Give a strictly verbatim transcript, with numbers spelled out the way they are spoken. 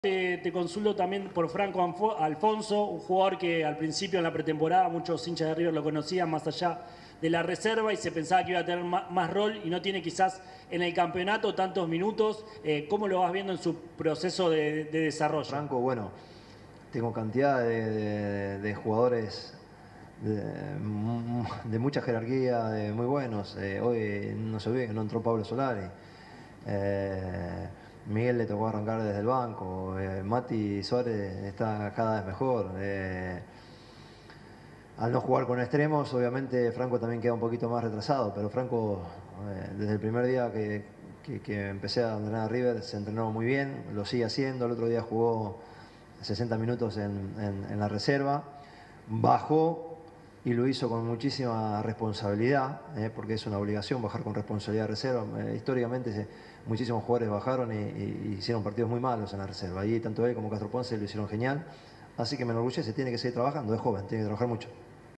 Te, te consulto también por Franco Alfonso, un jugador que al principio en la pretemporada muchos hinchas de River lo conocían más allá de la reserva y se pensaba que iba a tener más, más rol y no tiene quizás en el campeonato tantos minutos. Eh, ¿Cómo lo vas viendo en su proceso de, de desarrollo? Franco, bueno, tengo cantidad de, de, de jugadores de, de, mucha jerarquía, de muy buenos. Eh, hoy no se olviden que no entró Pablo Solari. Eh, Miguel le tocó arrancar desde el banco. Eh, Mati Suárez está cada vez mejor. Eh, al no jugar con extremos, obviamente Franco también queda un poquito más retrasado, pero Franco, eh, desde el primer día que, que, que empecé a entrenar a River, se entrenó muy bien, lo sigue haciendo. El otro día jugó sesenta minutos en, en, en la reserva, bajó y lo hizo con muchísima responsabilidad, eh, porque es una obligación bajar con responsabilidad de reserva. Eh, históricamente se, muchísimos jugadores bajaron y, y, y hicieron partidos muy malos en la reserva. Y tanto él como Castro Ponce lo hicieron genial. Así que me enorgullece, tiene que seguir trabajando, es joven, tiene que trabajar mucho.